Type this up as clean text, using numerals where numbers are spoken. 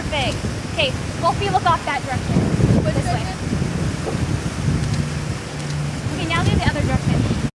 Perfect. Okay, both of you look off that direction. This way.